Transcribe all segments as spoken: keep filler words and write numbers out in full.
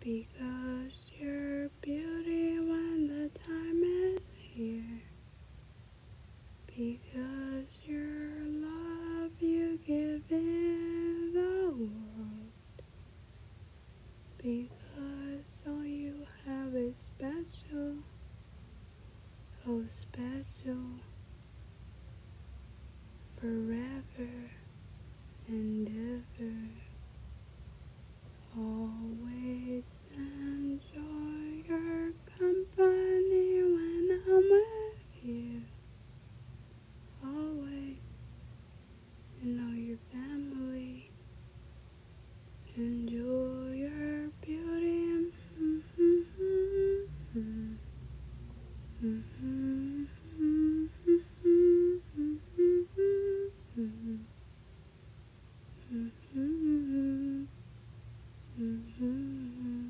Because your beauty when the time is here. Because your love you give in the world. Because all you have is special, oh special, forever and ever. Always enjoy your company when I'm with you. Always, you know your family. Enjoy your beauty. Mm-hmm. Mm-hmm. Mm-hmm. Mm-hmm. Mm-hmm. Mm-hmm.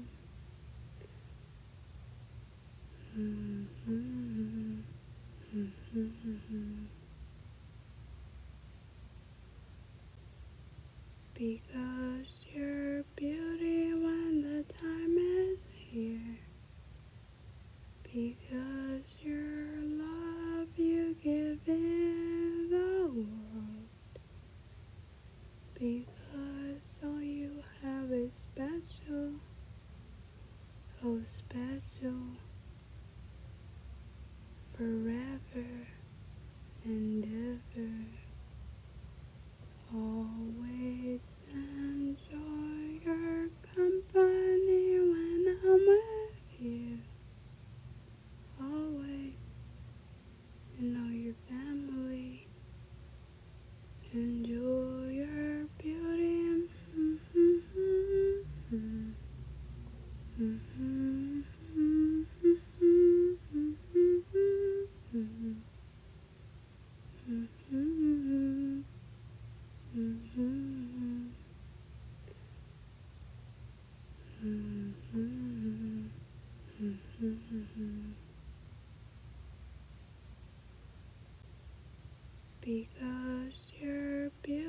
Mm-hmm. Mm-hmm. Because your beauty when the time is here. Because your love you give in the world. Because all you have is special, oh special, forever and ever. Always enjoy your company when I'm with you. Always, you know your family. Enjoy your beauty. Mm-hmm. Mm-hmm. Mm-hmm. Mm-hmm. Mm-hmm. Mm-hmm. Mm-hmm. Mm-hmm. Because you're beautiful.